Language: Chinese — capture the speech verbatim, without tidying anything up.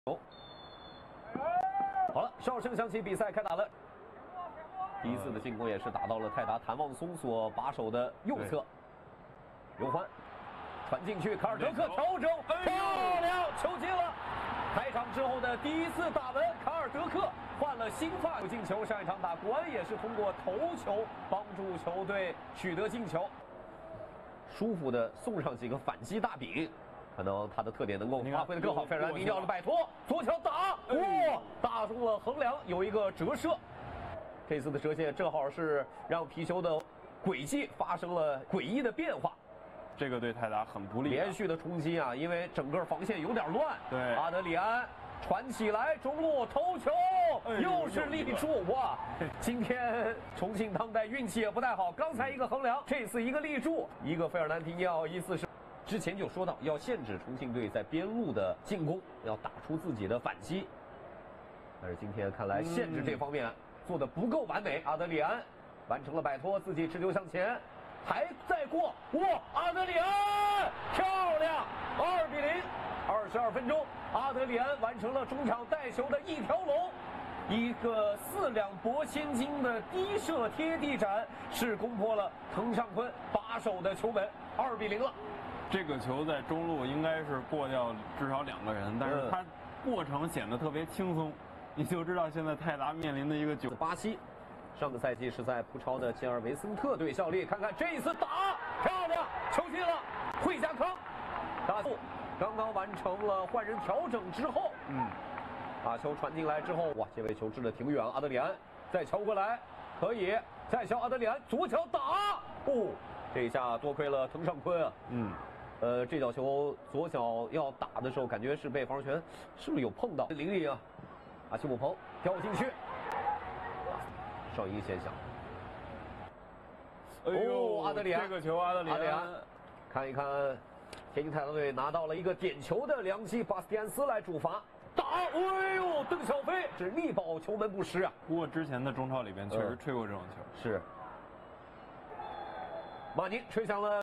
哦，好了，哨声响起，比赛开打了。第一次的进攻也是打到了泰达谭望松所把守的右侧，刘欢传进去，卡尔德克调整，漂亮，球进了。开场之后的第一次打门，卡尔德克换了新发有进球。上一场打国安也是通过头球帮助球队取得进球，舒服的送上几个反击大饼。 可能他的特点能够发挥的更好。费尔南迪尼奥的摆脱，左脚打，哇，打中了横梁，有一个折射。这次的折线正好是让皮球的轨迹发生了诡异的变化。 这个对泰达很不利。 连续的冲击啊，因为整个防线有点乱。 对， 阿德里安传起来，中路头球，又是立柱哇！今天重庆当代运气也不太好，刚才一个横梁，这次一个立柱，一个费尔南迪尼奥，意思是。 之前就说到要限制重庆队在边路的进攻，要打出自己的反击。但是今天看来限制这方面做的不够完美。阿德里安完成了摆脱，自己持球向前，还在过，哇！阿德里安漂亮，二比零。二十二分钟，阿德里安完成了中场带球的一条龙，一个四两拨千斤的低射贴地斩，是攻破了滕尚昆把守的球门，二比零了。 这个球在中路应该是过掉至少两个人，但是它过程显得特别轻松，你就知道现在泰达面临的一个九。 巴西，上个赛季是在葡超的切尔维森特队效力，看看这一次打漂亮，球进了，惠家康，大速刚刚完成了换人调整之后，嗯，把球传进来之后，哇，这位球掷的挺远，阿德里安再敲过来，可以再敲阿德里安左脚打，哦，这一下多亏了滕尚昆啊，嗯。 呃，这脚球左脚要打的时候，感觉是被防守权是不是有碰到？凌厉啊！阿西姆彭掉进去，上一个现象。 哎呦， 哦，阿德里安， 这个球阿德里安， 阿德里安，看一看，天津泰达队拿到了一个点球的良机，巴斯蒂安斯来主罚。打！哎呦，邓小飞是力保球门不失啊！ 不过之前的中超里边确实吹过这种球。 是。马宁吹响了。